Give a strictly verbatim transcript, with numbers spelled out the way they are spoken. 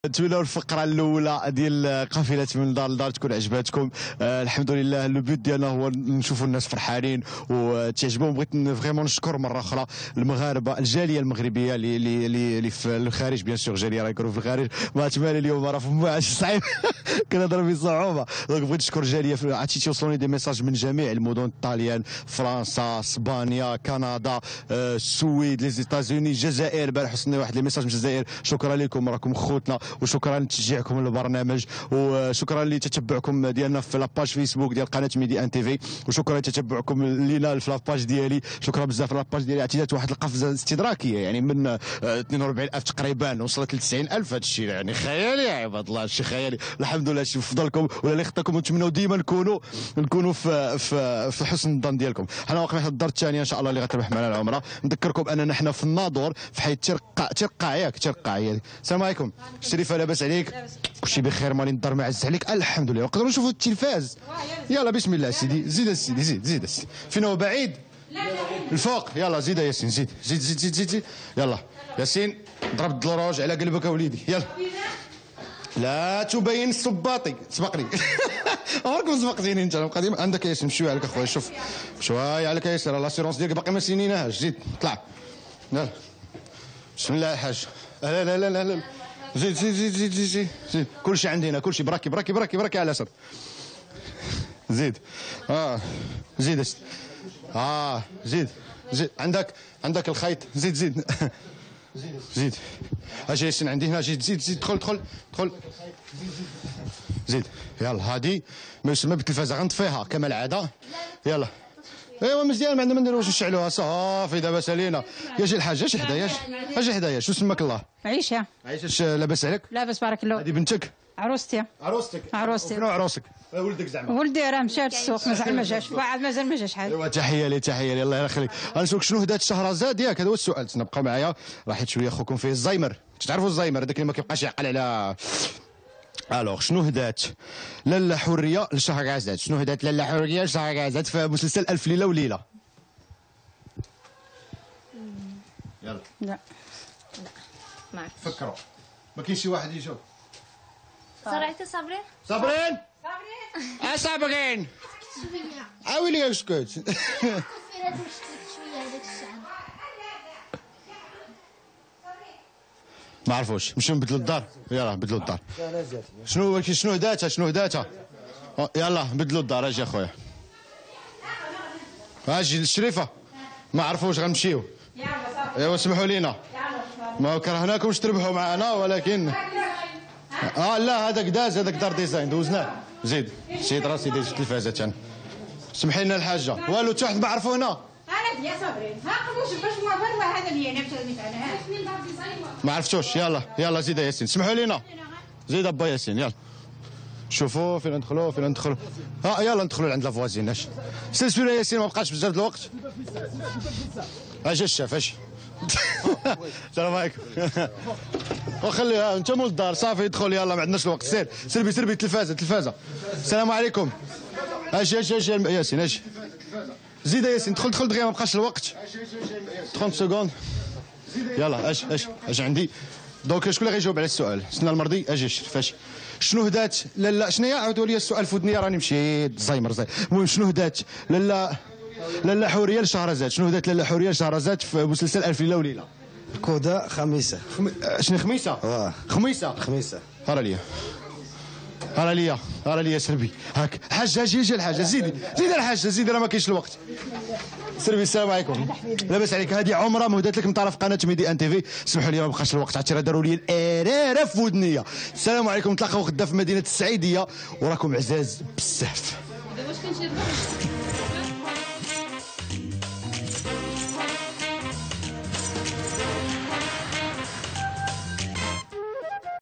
نتمنوا الفقره الاولى ديال قافله من دار لدار تكون عجباتكم. آه الحمد لله لو بوت ديالنا هو نشوفوا الناس فرحانين وتعجبهم. بغيت فريمون نشكر مره اخرى المغاربه، الجاليه المغربيه اللي اللي اللي في الخارج، بيان سور جاليه راه يكونوا في الخارج. ما تمالي اليوم راه في مواعش صعيب كنهضر بصعوبه. دونك بغيت نشكر جاليه، عرفتي تيوصلوني دي ميساج من جميع المدن، الطاليان، فرنسا، اسبانيا، كندا، آه السويد، لي زيتازوني، الجزائر. البارح وصلني واحد لي ميساج من الجزائر. شكرا لكم، راكم خوتنا، وشكرا لتشجيعكم للبرنامج، وشكرا لتتبعكم ديالنا في لاباج فيسبوك ديال قناه ميدي ان تي في، وشكرا لتتبعكم لينا في لاباج ديالي. شكرا بزاف. لاباج ديالي اعتدات واحد القفزه استدراكيه، يعني من اثنين وأربعين ألف تقريبا وصلت ل تسعين ألف. هذا الشيء يعني خيالي يا عباد الله، شي خيالي. الحمد لله، شي فضلكم ولا اللي خطاكم، ونتمنوا ديما نكونوا نكونوا في في في حسن الظن ديالكم. حنا واقفين واحد الدار الثانيه ان شاء الله اللي غتربح معنا العمره. نذكركم اننا حنا في الناظور في حي ترقع ترقع ياك ترقع هي. السلام عليكم شريفه، لاباس عليك؟ كلشي بخير، مالي نضر معز عليك الحمد لله. نقدروا نشوفوا التلفاز؟ يلا بسم الله سيدي. زيد السيدي، زيد زيد السيدي. فين هو بعيد؟ الفوق. يلا زيد ياسين، زيد زيد زيد زيد زيد, زيد. يلا ياسين ضرب الدروج على قلبك اوليدي. يلا لا تبين الصباطي، سبقني. عمركم سبقتيني انت القديم. عندك ياسين شويه عليك اخويا، شوف شويه عليك ياسين، لاسيرونس ديالك باقي ما سينيناهاش. زيد طلع. يلا بسم الله الحاج. لا لا لا لا, لا. زيد زيد زيد زيد زيد زيد, زيد. كلشي عندنا، كلشي براكي براكي براكي براكي على اليسار. زيد اه زيد اه زيد زيد. عندك عندك الخيط. زيد زيد زيد. اجي ياسين عندي هنا. زيد زيد زيد. دخل دخل دخل. زيد. يلا هادي ما يسمى بالتلفازه غنطفيها كما العاده. يلا ايوا مزيان، ما عندنا ما نديروش، نشعلوها صافي. دابا سالينا. يا جي الحاج، اجي حدايا، اجي حدايا. شو سماك الله؟ عيشه. عيشه لاباس عليك؟ لاباس بارك الله. هذه بنتك؟ عروستي. عروستك؟ عروستي. وفين عروسك؟ ولدك زعما؟ ولدي راه مشات السوق، مازال ما جاش، واعد مازال ما جاش حال. ايوا تحيه لي تحيه لي، الله يخليك. غنسولك شنو هدات شهرزاد ياك؟ هذا هو السؤال. تنبقاو معايا، راه حيت شويه خوكم فيه الزايمر. تعرفوا الزايمر هذاك اللي ما كيبقاش يعقل على. الوغ شنو هدات لاله حوريه لشهرزاد؟ شنو هدات لاله حوريه لشهرزاد في مسلسل الف ليله وليله؟ يلا. لا لا ما عرفتش. فكروا، ما كاين شي واحد يشوف. صراحة صابرين صابرين صابرين اه صابرين شوية. عاوي لي اسكت. كفيرات مشتت شوية هذاك الشعر. ما عرفوش. نمشيو نبدلوا الدار. يلا بدلوا الدار. شنو شنو هداتها شنو هداتها؟ يلا بدلوا الدار. اجي اخويا، اجي الشريفه. ما عرفوش غنمشيو. ايوا سمحوا لينا، ما كرهناكمش تربحوا معنا، ولكن اه لا هذاك داز، هذاك دار ديزاين دوزناه. زيد سيد راسي ديال التلفازه تاعنا. سمحي لنا الحاجه، والو حتى واحد ما عرفوا هنا. انا يا صابرين ها قبوش باش ما بان هذا اللي انا بتاعي تاعنا ما عرفتوش. يلا يلا زيد ياسين، سمحوا لينا. زيد ابا ياسين. يلا شوفوا فين ندخلوا فين ندخلوا. ها يلا ندخلوا لعند لافوازيناش. سلسلوا يا ياسين، ما بقاش بزاف د الوقت. اجي الشاف اجي. السلام عليكم. وخليها انت مول الدار صافي ادخل. يلا ما عندناش الوقت. سير سربي سربي التلفازه التلفازه. السلام عليكم. اجي اجي اجي ياسين اجي. زيد ياسين دخل دخل دغيا ما بقاش الوقت. ثلاثين سكوند. يلا اجي اجي اجي عندي. دونك شكون اللي غيجاوب على السؤال؟ سنا المرضي. اجي شرف اجي. شنو هدات لالا؟ شنو هي؟ عاودوا لي السؤال في ودني راني مشيت زايمر زايمر. المهم شنو هدات لالا لالا حوريه لشهرزاد؟ شنو هدات لالا حوريه لشهرزاد في مسلسل الف ليله وليله؟ كودا خميسه. خم... شنو خميسه؟ واه خميسه خميسه. هرا ليا هرا ليا هرا ليا سربي هاك. حاج اجي اجي الحاجه. زيدي زيدي الحاجه زيدي، راه ما كاينش الوقت. سربي. السلام عليكم. لاباس عليك؟ هذه عمره مهدات لك من طرف قناه ميدي ان تي في. سمحوا لي ما بقاش الوقت، عرفتي راه داروا لي الاريره في ودنيا. السلام عليكم. نتلاقاو غدا في مدينه السعيديه، وراكم عزاز بزاف. واش كنشرب